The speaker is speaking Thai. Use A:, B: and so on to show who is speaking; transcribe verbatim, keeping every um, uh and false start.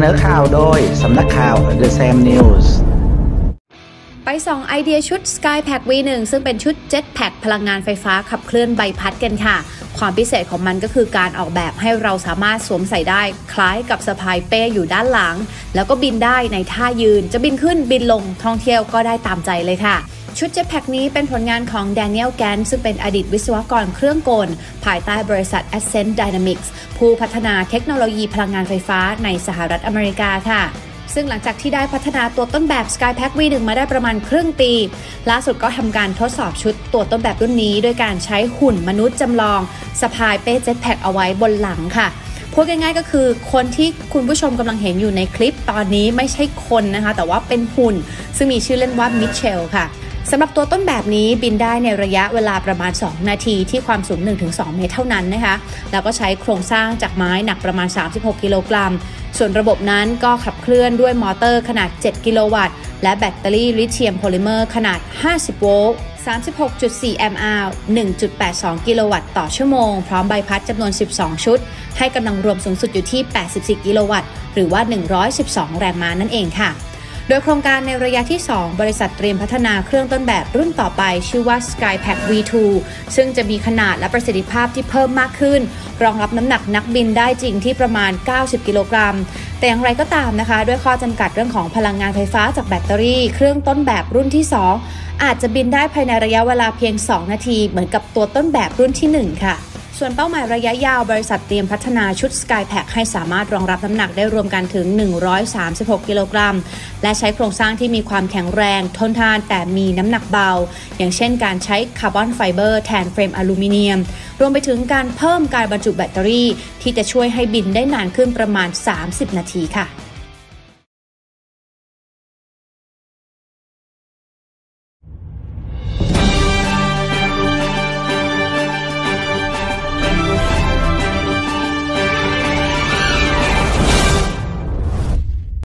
A: นอข่าวโดยสำนักข่าว The Sam News
B: ไปส่องไอเดียชุด Skypack วี หนึ่ง ซึ่งเป็นชุด Jetpack พลังงานไฟฟ้าขับเคลื่อนใบพัดกันค่ะความพิเศษของมันก็คือการออกแบบให้เราสามารถสวมใส่ได้คล้ายกับสะพายเป้อยู่ด้านหลังแล้วก็บินได้ในท่ายืนจะบินขึ้นบินลงท่องเที่ยวก็ได้ตามใจเลยค่ะชุด Jetpack นี้เป็นผลงานของ Daniel Gant ซึ่งเป็นอดีตวิศวกรเครื่องกลภายใต้บริษัท Ascent Dynamics ผู้พัฒนาเทคโนโลยีพลังงานไฟฟ้าในสหรัฐอเมริกาค่ะซึ่งหลังจากที่ได้พัฒนาตัวต้นแบบ Skypack วี หนึ่ง มาได้ประมาณครึ่งปีล่าสุดก็ทำการทดสอบชุดตัวต้นแบบรุ่นนี้โดยการใช้หุ่นมนุษย์จำลองสะพายเป้ Jetpack เอาไว้บนหลังค่ะพูดง่ายๆก็คือคนที่คุณผู้ชมกำลังเห็นอยู่ในคลิปตอนนี้ไม่ใช่คนนะคะแต่ว่าเป็นหุ่นซึ่งมีชื่อเล่นว่ามิเชลค่ะสำหรับตัวต้นแบบนี้บินได้ในระยะเวลาประมาณสองนาทีที่ความสูง หนึ่งถึงสอง เมตรเท่านั้นนะคะแล้วก็ใช้โครงสร้างจากไม้หนักประมาณสามสิบหกกิโลกรัมส่วนระบบนั้นก็ขับเคลื่อนด้วยมอเตอร์ขนาดเจ็ดกิโลวัตต์และแบตเตอรี่ลิเธียมโพลิเมอร์ขนาดห้าสิบโวลต์ สามสิบหกจุดสี่ แอมป์ อาวร์ หนึ่งจุดแปดสอง กิโลวัตต์ต่อชั่วโมงพร้อมใบพัดจำนวนสิบสองชุดให้กำลังรวมสูงสุดอยู่ที่แปดสิบสี่กิโลวัตต์หรือว่าหนึ่งร้อยสิบสองแรงม้านั่นเองค่ะโดยโครงการในระยะที่สองบริษัทเตรียมพัฒนาเครื่องต้นแบบรุ่นต่อไปชื่อว่า Skypack วี ทู ซึ่งจะมีขนาดและประสิทธิภาพที่เพิ่มมากขึ้นรองรับน้ำหนักนักบินได้จริงที่ประมาณเก้าสิบกิโลกรัมแต่อย่างไรก็ตามนะคะด้วยข้อจำกัดเรื่องของพลังงานไฟฟ้าจากแบตเตอรี่เครื่องต้นแบบรุ่นที่สองอาจจะบินได้ภายในระยะเวลาเพียงสองนาทีเหมือนกับตัวต้นแบบรุ่นที่หนึ่งค่ะส่วนเป้าหมายระยะยาวบริษัทเตรียมพัฒนาชุด Skypack ให้สามารถรองรับน้ำหนักได้รวมกันถึงหนึ่งร้อยสามสิบหกกิโลกรัมและใช้โครงสร้างที่มีความแข็งแรงทนทานแต่มีน้ำหนักเบาอย่างเช่นการใช้คาร์บอนไฟเบอร์แทนเฟรมอลูมิเนียมรวมไปถึงการเพิ่มการบรรจุแบตเตอรี่ที่จะช่วยให้บินได้นานขึ้นประมาณสามสิบนาทีค่ะ